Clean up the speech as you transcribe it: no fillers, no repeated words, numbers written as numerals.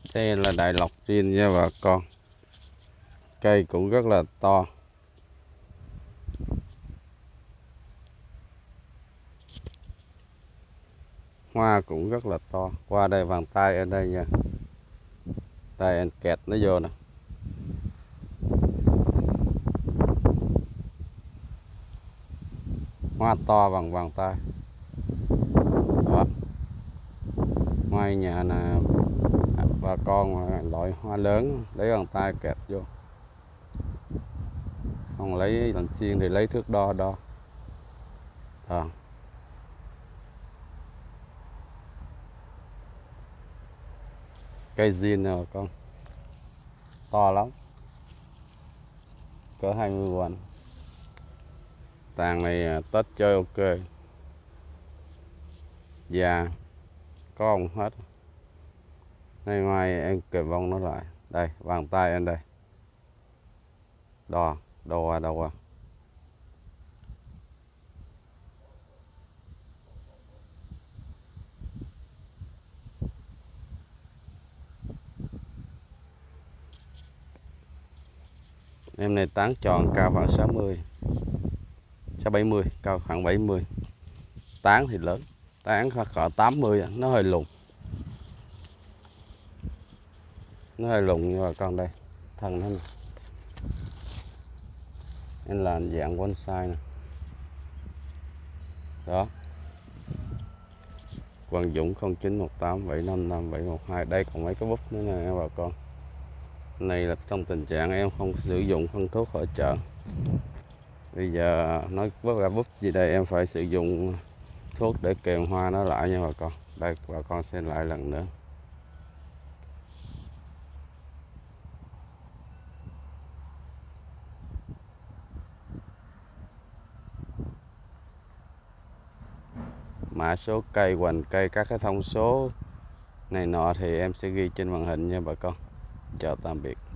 Đây là đại lộc riêng nha bà con. Cây cũng rất là to. Hoa cũng rất là to. Qua đây bàn tay ở đây nha. Tay anh kẹt nó vô nè. Hoa to bằng bàn tay. Đó. Ngoài nhà nè bà con loại hoa lớn lấy bàn tay kẹp vô. Không lấy lần xiên thì lấy thước đo đo. Đó. Cây zin nè bà con. To lắm. Cỡ 20 quanh. Tàn này Tết chơi ok. Già có ông hết. Nay mai em kẹp bông nó lại. Đây bàn tay anh đây. Đo qua đâu qua. Em này tán tròn cao khoảng 60 70, cao khoảng 70. Tán thì lớn, tán cỡ 80, nó hơi lùn. Nó hơi lùn như bà con đây, thân nó nè. Em làm dạng bonsai nè. Đó. Quang Dũng 0918 755 712. Đây còn mấy cái búp nữa nè bà con. Này là trong tình trạng em không sử dụng phân thuốc hỗ trợ. Bây giờ nói vớt ra búp gì đây em phải sử dụng thuốc để kèm hoa nó lại nha bà con. Đây bà con xem lại lần nữa. Mã số cây, hoành cây, các cái thông số này nọ thì em sẽ ghi trên màn hình nha bà con. Chào tạm biệt.